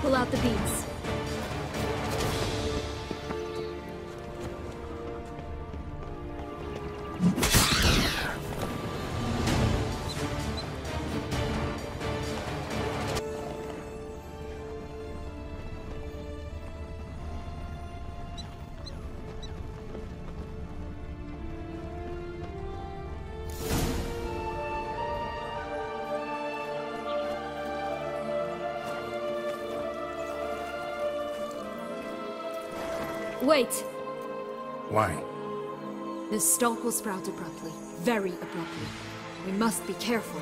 Pull out the beads. Wait! Why? The stalk will sprout abruptly. Very abruptly. We must be careful.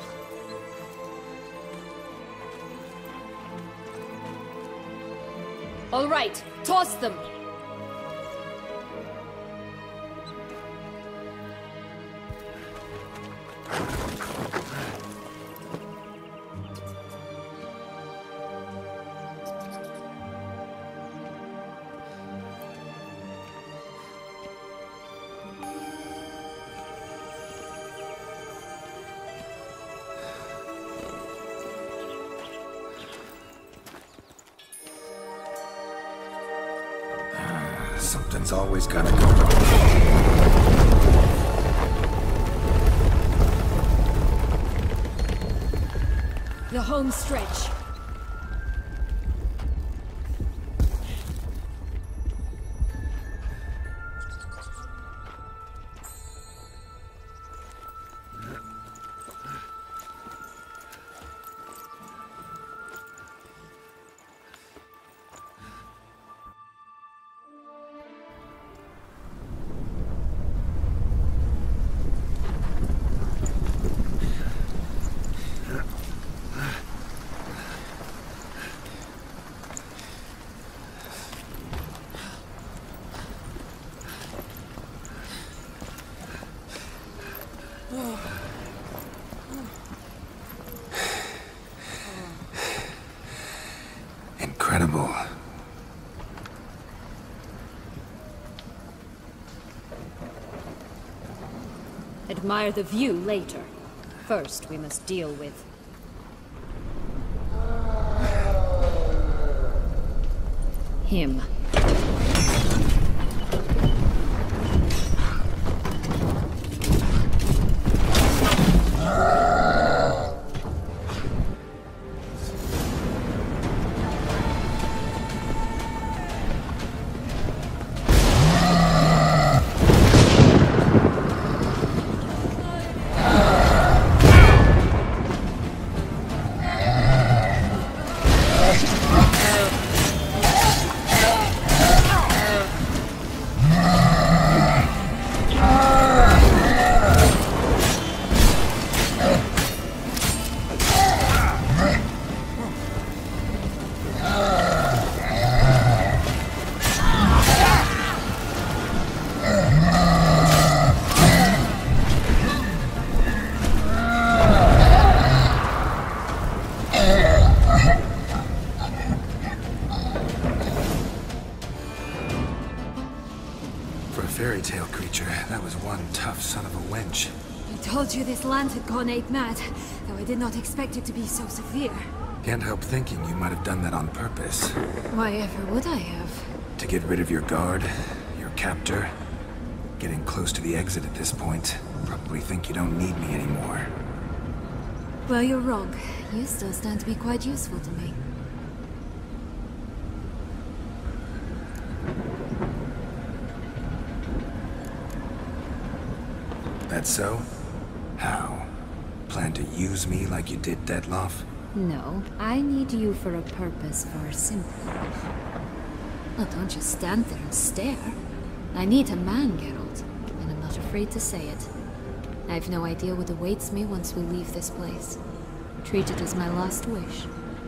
All right, toss them! Something's always gotta go wrong. The home stretch. Incredible. Admire the view later. First, we must deal with... him. For a fairy tale creature, that was one tough son of a wench. I told you this land had gone ape mad, though I did not expect it to be so severe. Can't help thinking you might have done that on purpose. Why ever would I have? To get rid of your guard, your captor. Getting close to the exit at this point. Probably think you don't need me anymore. Well, you're wrong. You still stand to be quite useful to me. That so? How? Plan to use me like you did Dettlaff? No, I need you for a purpose far simpler. Well, don't just stand there and stare. I need a man, Geralt, and I'm not afraid to say it. I've no idea what awaits me once we leave this place. Treat it as my last wish.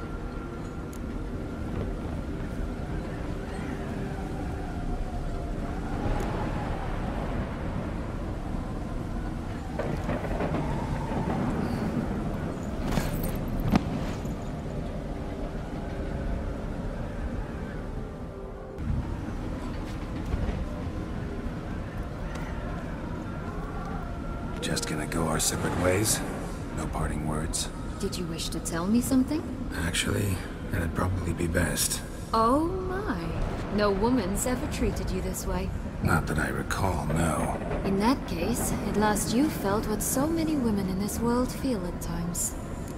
Just gonna go our separate ways? No parting words? Did you wish to tell me something? Actually, That'd probably be best. Oh my. No woman's ever treated you this way. Not that I recall, no. In that case, at last you felt what so many women in this world feel at times.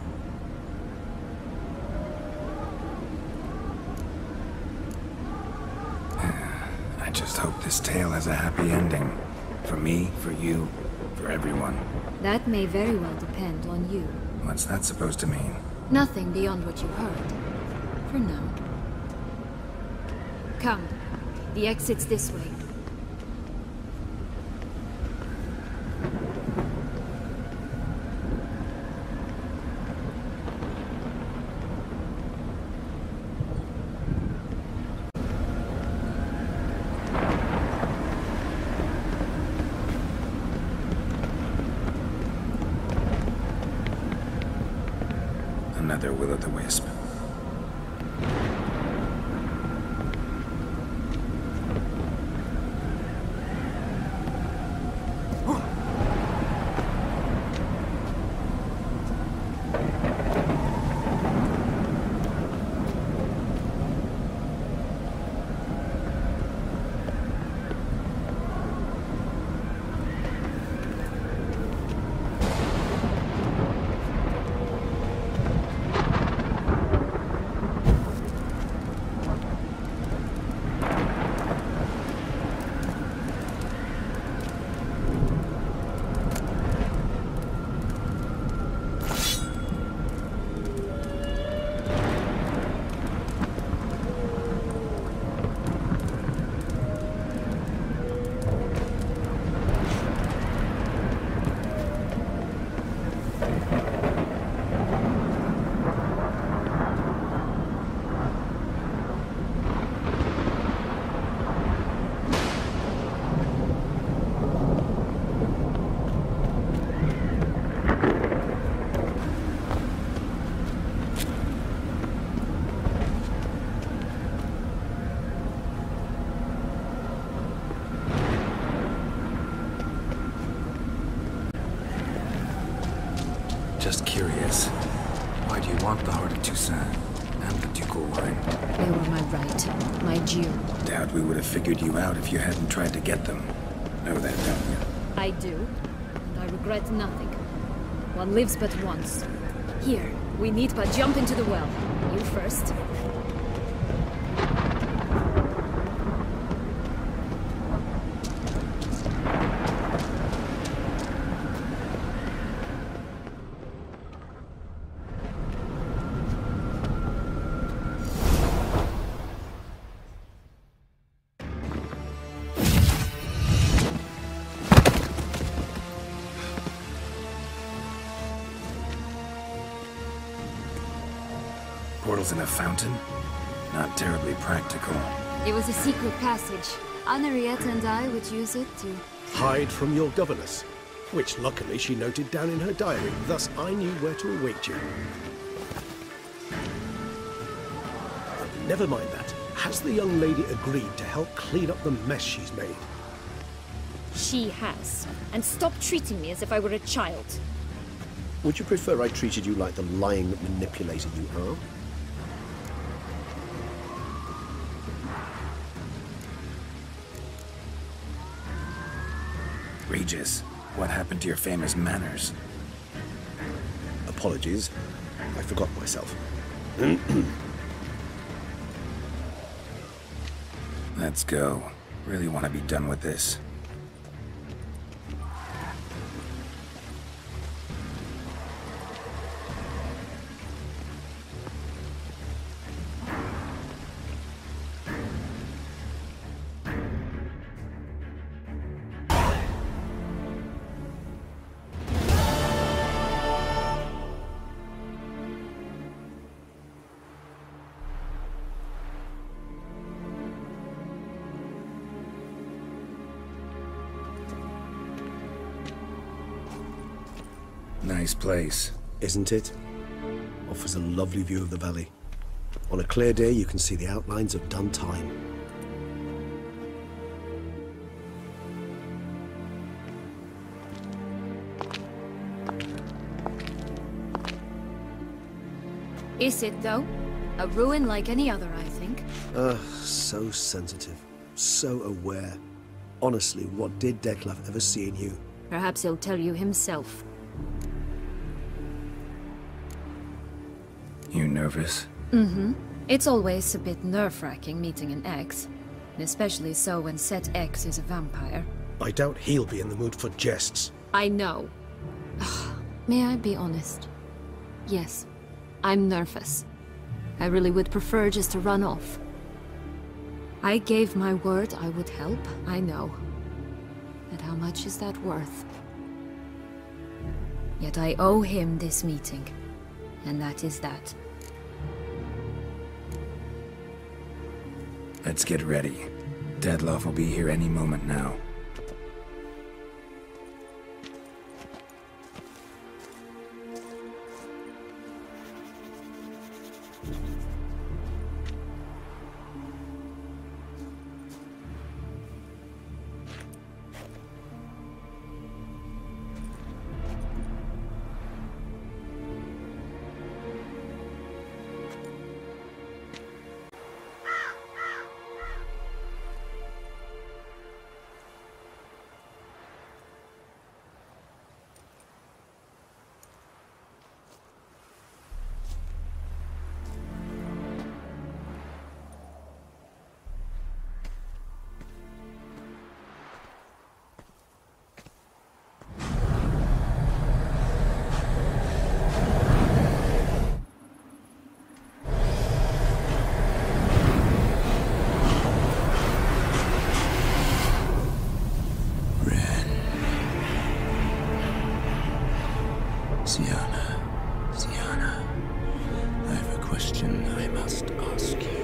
I just hope this tale has a happy ending. For me, for you, for everyone. That may very well depend on you. What's that supposed to mean? Nothing beyond what you heard. For now. Come. The exit's this way. Another will-o'-the-wisp. Just curious. Why do you want the Heart of Toussaint and the ducal wine? They were my right, my due. Doubt we would have figured you out if you hadn't tried to get them. Know that, don't you? I do, and I regret nothing. One lives but once. Here, we need but jump into the well. You first. Portals in a fountain? Not terribly practical. It was a secret passage. Henriette and I would use it to... hide from your governess, which luckily she noted down in her diary, thus I knew where to await you. Never mind that. Has the young lady agreed to help clean up the mess she's made? She has. And stop treating me as if I were a child. Would you prefer I treated you like the lying manipulator you are? Regis, what happened to your famous manners? Apologies. I forgot myself. Let's go. Really want to be done with this. Nice place. Isn't it? Offers a lovely view of the valley. On a clear day, you can see the outlines of Dun Time. Is it, though? A ruin like any other, I think. So sensitive. So aware. Honestly, what did Dettlaff ever see in you? Perhaps he'll tell you himself. You nervous? Mm-hmm. It's always a bit nerve-wracking meeting an ex. Especially so when said ex is a vampire. I doubt he'll be in the mood for jests. I know. May I be honest? Yes, I'm nervous. I really would prefer just to run off. I gave my word I would help, I know. But how much is that worth? Yet I owe him this meeting. And that is that. Let's get ready. Dettlaff will be here any moment now. Syanna, I have a question I must ask you.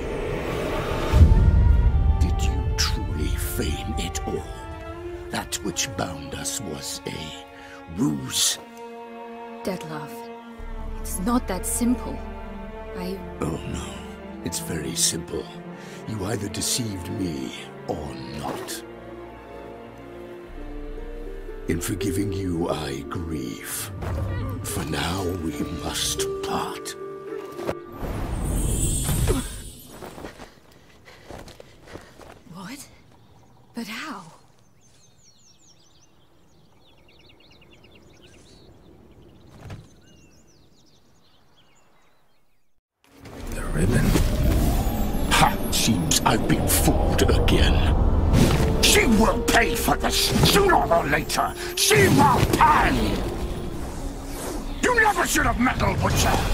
Did you truly feign it all? That which bound us was a ruse? Dettlaff, it's not that simple. Oh no, it's very simple. You either deceived me or not. In forgiving you, I grieve. For now, we must part. What? But how? The ribbon? Ha! Seems I've been fooled again. She will pay for this, sooner or later. She will pay! You never should have meddled with her!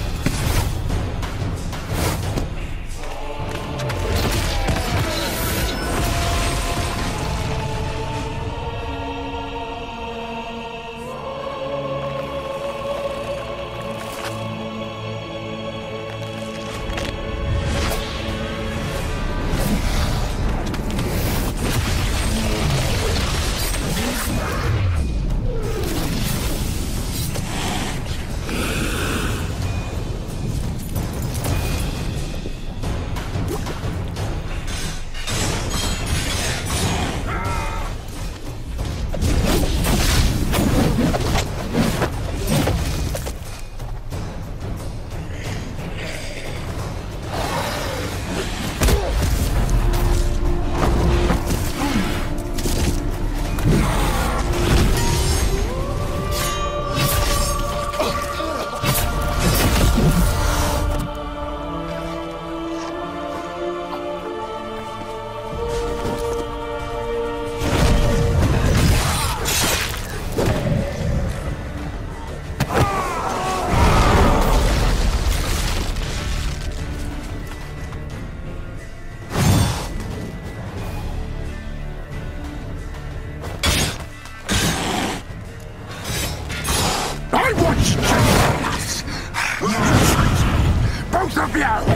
Both of you!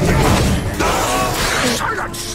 Silence!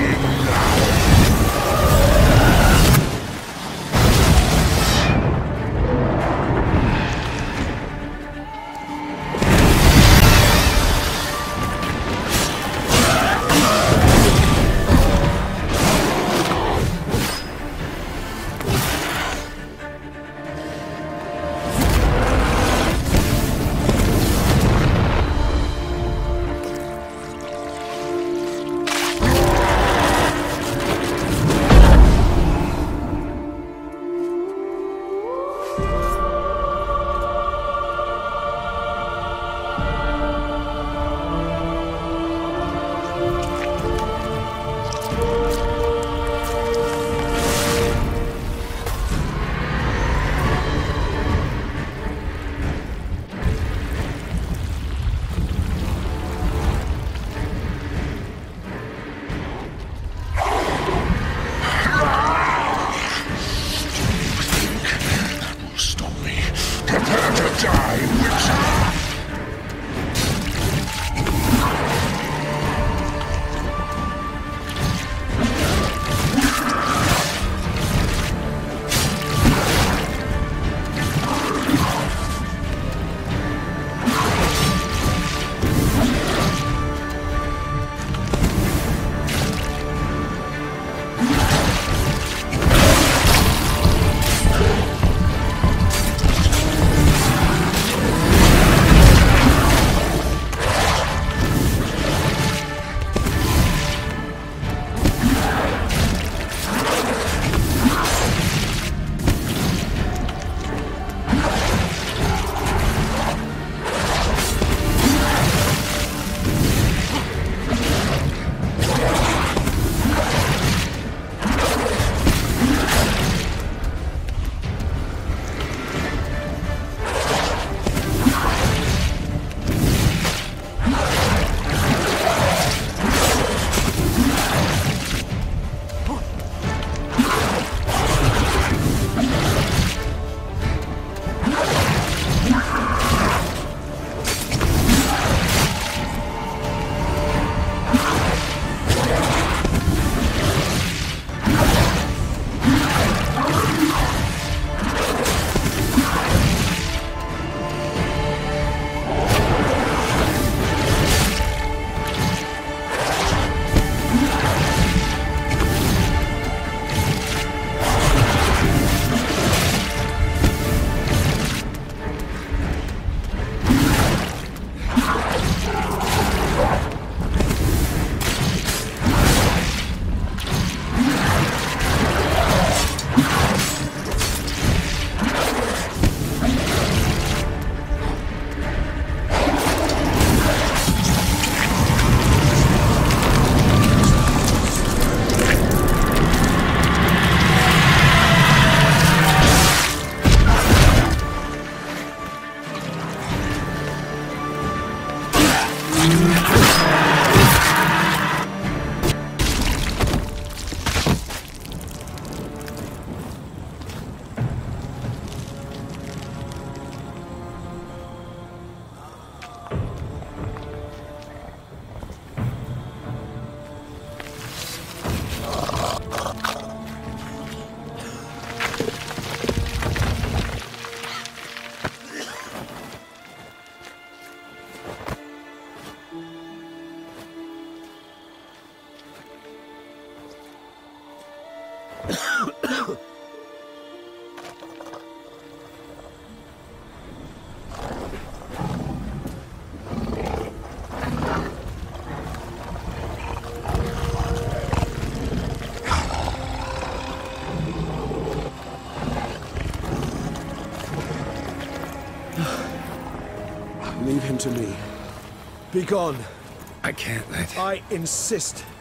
Leave him to me. Be gone. I can't let... I insist.